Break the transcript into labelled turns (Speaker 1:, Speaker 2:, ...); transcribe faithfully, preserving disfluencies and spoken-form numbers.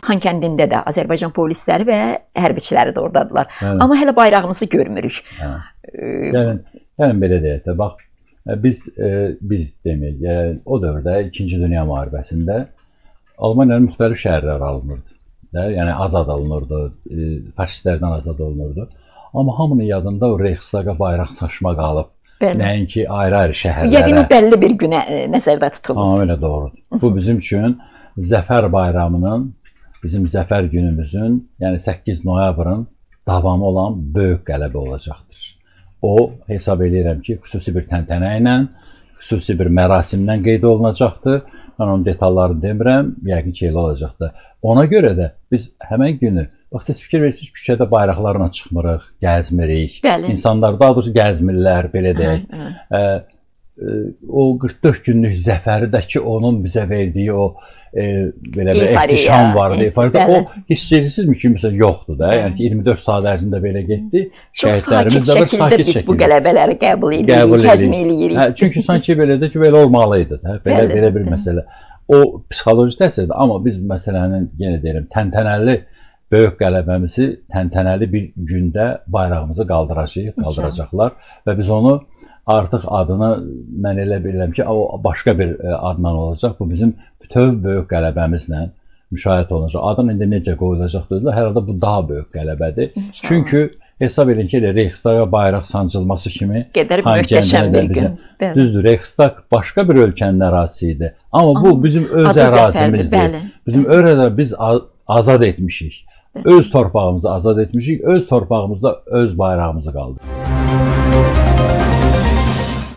Speaker 1: Xankəndində də Azərbaycan polisləri və hərbiçiləri də oradadılar. Hə. Amma hələ bayrağımızı görmürük. Hə.
Speaker 2: Gəlin, gəlin belə deyək də, bax, biz, e, biz deməyək, yəni, o dövrdə İkinci Dünya müharibəsində Almaniyanın müxtəlif şəhərləri alınırdı. Da, yəni azad olunurdu, e, faşistlərdən azad olunurdu. Amma hamının yadında o Reichstaga bayraq saçma qalıb. Nəinki ayrı-ayrı şəhərlərə.
Speaker 1: Yəqin o bəlli bir günə nəzərdə tutulur.
Speaker 2: Tamamilə doğrudur. Bu bizim üçün Zəfər bayramının, bizim Zəfər günümüzün, yəni səkkiz noyabrın davamı olan böyük qələbə olacaqdır. O, hesab edirəm ki, xüsusi bir təntənə ilə, xüsusi bir mərasimlə qeyd olunacaqdır. Mən onun detallarını demirəm, yəqin ki, elə olacaqdır. Ona görə də biz həmən günü, bax, siz fikir verirsiniz, küçədə bayraqlarla çıxmırıq, gəzmirik. Bəli. İnsanlar daha doğrusu gəzmirlər, belə deyək. Hə, hə. E, o qırx dörd günlük zəfəri də ki, onun bizə verdiyi o e, belə bir ehtişam vardı. E, o hiss edirsinizmi ki, məsələn, yoxdur da. Yəni ki, iyirmi dörd saat ərzində belə getdi.
Speaker 1: Çox sakit şəkildə biz bu qələbələri qəbul edirik, həzm edirik.
Speaker 2: Hə, çünki sanki belə də ki, belə olmalıydı. Hə? Belə, bəli, belə bir məsələ. O psixoloji təsirdir, amma biz məsələnin, yenə deyirəm, təntənəli böyük qələbəmizi təntənəli bir gündə bayrağımızı qaldıracağıq, qaldıracaqlar və biz onu artıq adını mən elə bilirəm ki, o başqa bir adla olacaq. Bu bizim bütöv böyük qələbəmizlə müşahidə olunacaq. Adın indi necə qoyulacaq dedilər, hər halda bu daha böyük qələbədir. İnşallah. Çünki hesab edin ki, Reichstaga bayraq sancılması kimi
Speaker 1: qədər möhtəşəm bir gün.
Speaker 2: Düzdür, Reichstag başqa bir ölkənin ərazisi idi. Amma bu bizim öz ərazimizdir. Bizim öyrədə biz azad etmişik. Öz torpağımızı azad etmişik, öz torpağımızda öz bayrağımızı qaldırmışıq.